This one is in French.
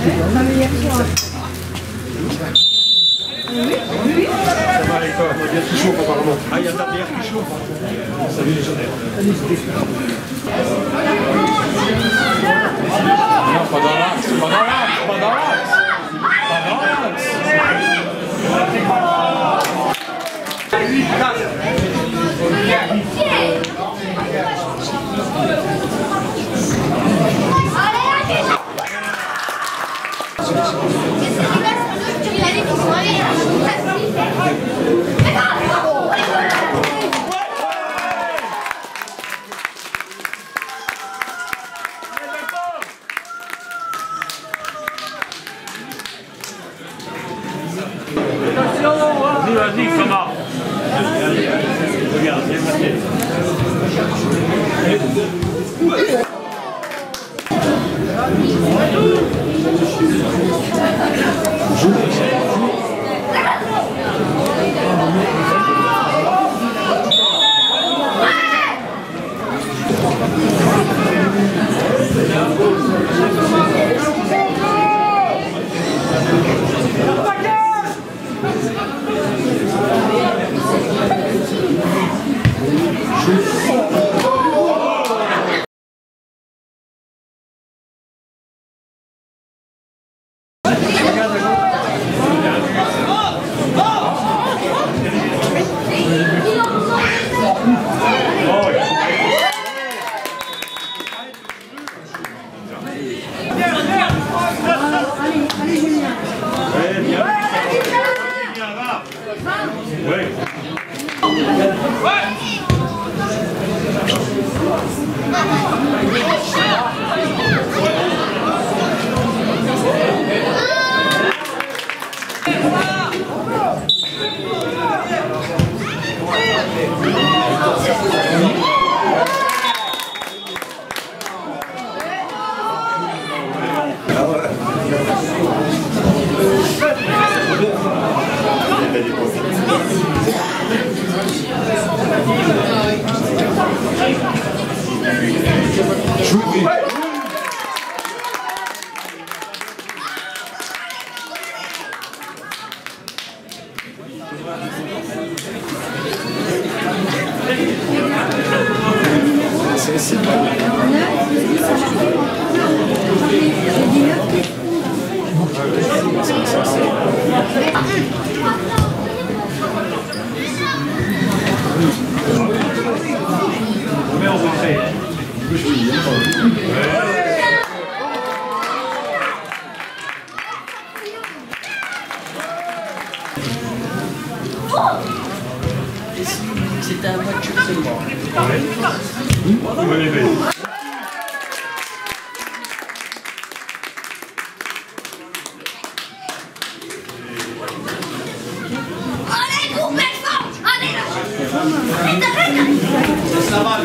va et toi? Il y a tout chaud apparemment. Ah, il y a de la bière qui chauffe. Salut les jeunes. Non, pas dans l'axe, pas dans l'axe, pas dans l'axe. Pas dans l'axe. Vas-y, comment? Regarde, viens passer. C'était un match seulement. Allez, coupez fort! Allez, là! Ça va!